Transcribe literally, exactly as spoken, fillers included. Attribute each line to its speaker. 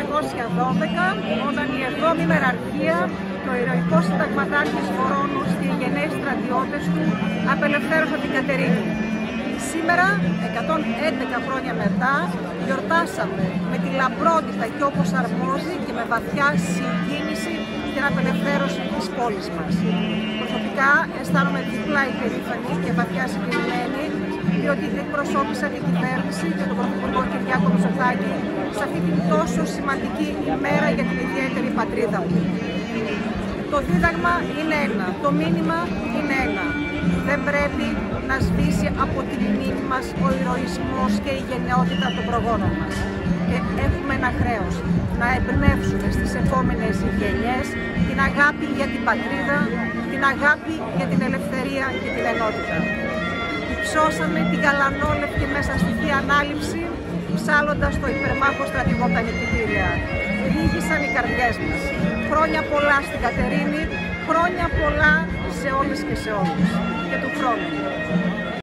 Speaker 1: εννιακόσια δώδεκα, όταν η εβδόμη μεραρχία και ο ηρωικός συνταγματάρχης Βορώνος και οι γενναίοι στρατιώτες του απελευθέρωσαν την Κατερίνη. Σήμερα, εκατόν έντεκα χρόνια μετά, γιορτάσαμε με τη λαμπρότητα και όπως αρμόζει και με βαθιά συγκίνηση την απελευθέρωση της πόλης μας. Προσωπικά αισθάνομαι διπλά υπερήφανη και βαθιά συγκινημένη, διότι εκπροσώπησα την κυβέρνηση και τον Πρωθυπουργό Κυριάκο Μητσοτάκη σε αυτή την τόσο σημαντική ημέρα για την ιδιαίτερη πατρίδα μου. Το δίδαγμα είναι ένα, το μήνυμα είναι ένα. Δεν πρέπει να σβήσει από τη μνήμη μας ο ηρωισμός και η γενναιότητα των προγόνων μας. Και έχουμε ένα χρέος να εμπνεύσουμε στις επόμενες γενιές την αγάπη για την πατρίδα, την αγάπη για την ελευθερία και την ενότητα. Υψώσαμε την γαλανόλευκη μέσα στη Θεία Ανάληψη, ψάλλοντας το υπερμάχο στρατηγό τα νικητήρια. Ρίγησαν οι καρδιές μας. Χρόνια πολλά στην Κατερίνη, χρόνια πολλά σε όλες και σε όλους. Και του χρόνου.